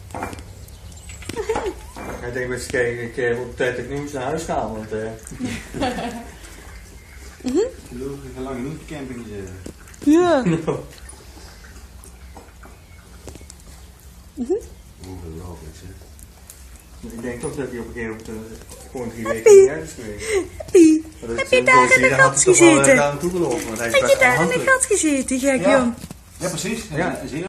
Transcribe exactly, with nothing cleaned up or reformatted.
Ik denk best kijken, ik heb op tijd dat ik nu eens naar huis ga, want... Uh... mm-hmm. Ik ga lang genoeg camping zitten. Ja. No. Mm-hmm. Hoeveel wel is het? Ik denk toch dat hij op een gegeven moment uh, gewoon drie weken niet ergens geweest. Happy, heb je daar in de gat gezeten? Daar naartoe gelopen, want hij is heb best je daar in de handelijk. gat gezeten, gek Ja. jong? Ja, precies. Ja. Zie je?